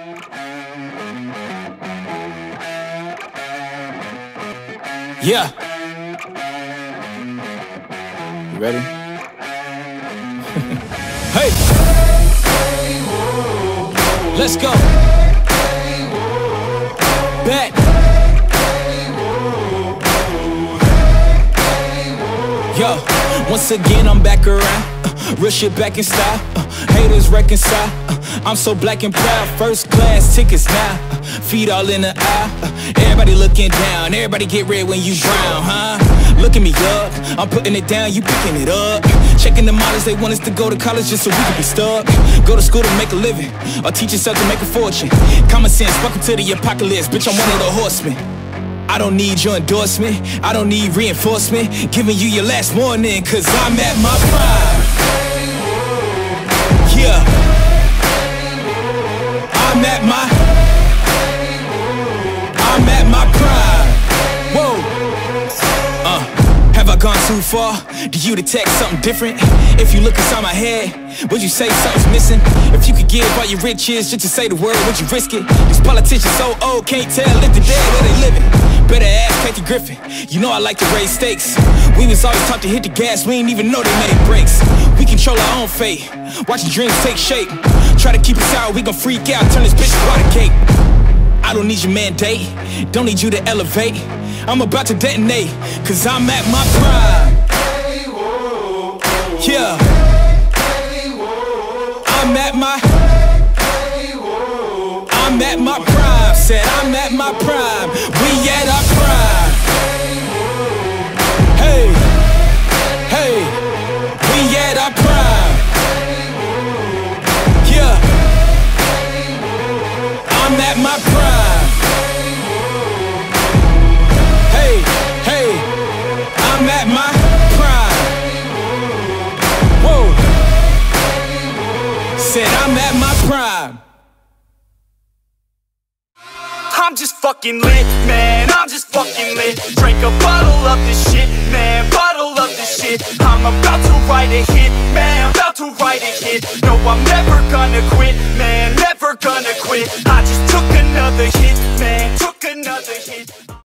Yeah. You ready? Hey! Let's go! Back! Yo, once again I'm back around, real shit back in style, haters reconcile, I'm so black and proud, first class tickets now, feet all in the aisle, everybody looking down, everybody get red when you drown, huh? Look at me up, I'm putting it down, you picking it up, checking the models, they want us to go to college just so we can be stuck, go to school to make a living, or teach yourself to make a fortune, common sense, welcome to the apocalypse, bitch I'm one of the horsemen. I don't need your endorsement, I don't need reinforcement, giving you your last warning, cause I'm at my prime. Yeah. I'm at my prime. Whoa. Have I gone too far? Do you detect something different? If you look inside my head, would you say something's missing? If you could give all your riches just to say the word, would you risk it? These politicians so old, can't tell if they're dead where they living. Better ask Kathy Griffin, you know I like to raise stakes. We was always taught to hit the gas, we ain't even know they made brakes. We control our own fate, watching dreams take shape. Try to keep us out, we gon' freak out, turn this bitch to water cake. I don't need your mandate, don't need you to elevate. I'm about to detonate, cause I'm at my prime. Yeah. I'm at my prime, said I'm at my prime. We at our prime. Hey, hey, we at our prime. Yeah. I'm at my prime. Hey, hey, I'm at my prime. Whoa. Said I'm at my prime. I'm just fucking lit, man, I'm just fucking lit. Drink a bottle of this shit, man, bottle of this shit. I'm about to write a hit, man, about to write a hit. No, I'm never gonna quit, man, never gonna quit. I just took another hit, man, took another hit.